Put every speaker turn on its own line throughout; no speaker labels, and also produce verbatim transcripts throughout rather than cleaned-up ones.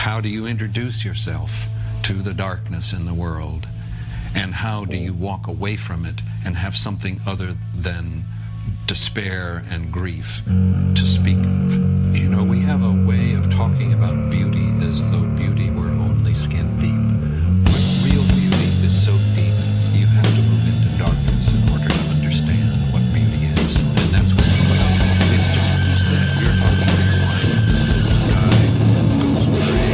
How do you introduce yourself to the darkness in the world? And how do you walk away from it and have something other than despair and grief to speak of? You know, we have a way of talking about beauty as though beauty were only skin deep. But real beauty is so deep, you have to move into darkness in order to understand what beauty is. And that's what it's about. It's just what you said. You're talking to your wife. The sky goes gray.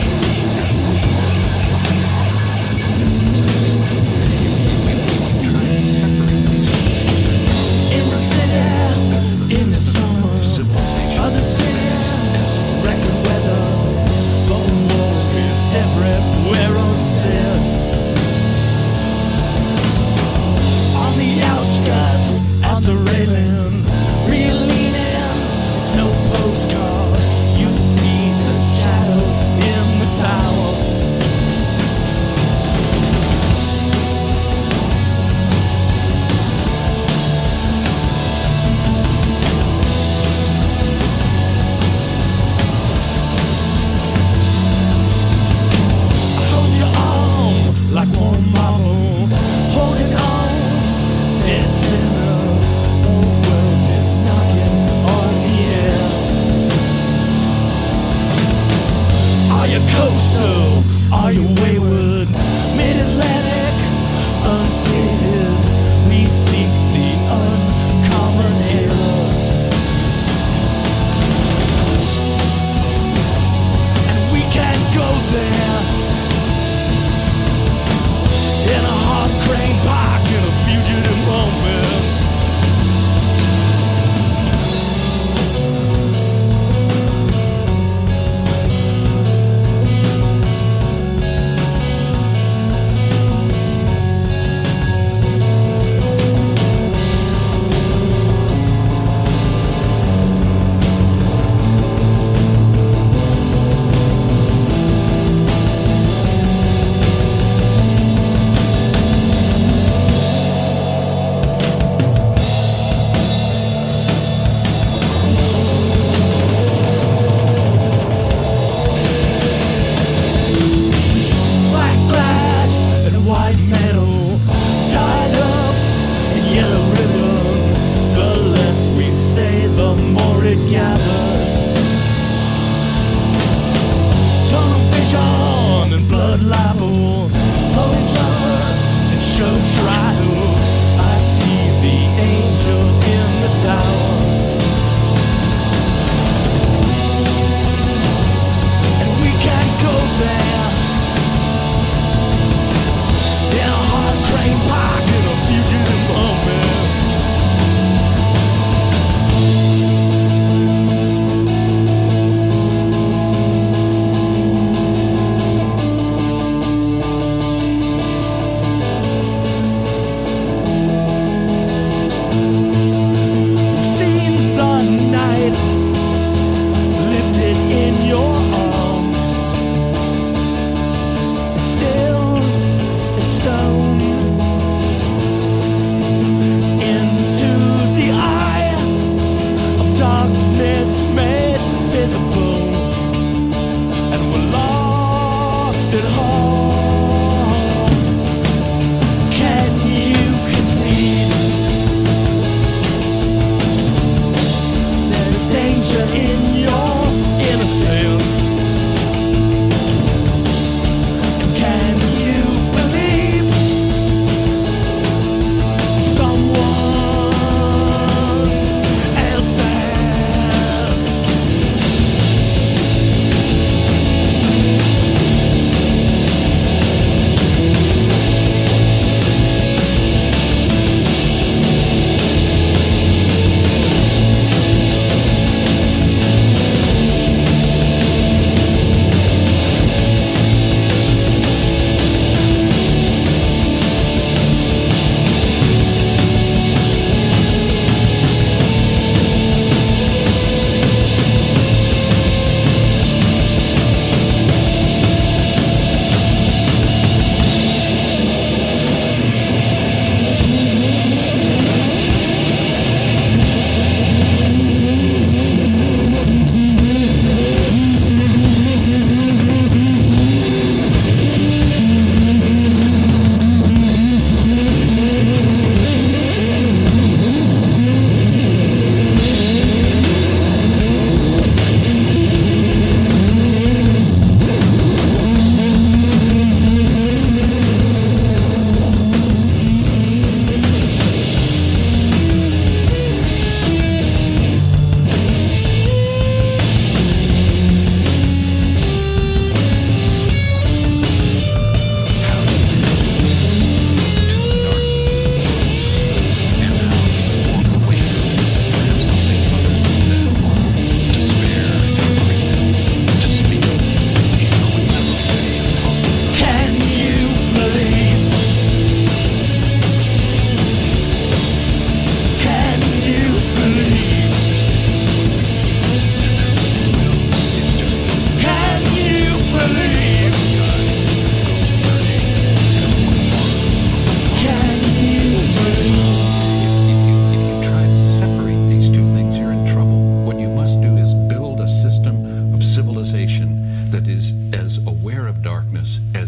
In the city, in the summer, of the city, record weather, lone wolf is everywhere on set. On the outskirts, at the railing, reeling in, it's no postcard. You see the shadows in the tower. Like one mama holding on, dead sinner. The world is knocking on the air. Are you coastal? Are you wayward? Mid-Atlantic, unstated. We seek the uncommon era. And we can't go there. In a hot crane park in a fugitive moment.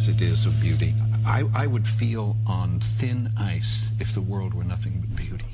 as it is of beauty. I, I would feel on thin ice if the world were nothing but beauty.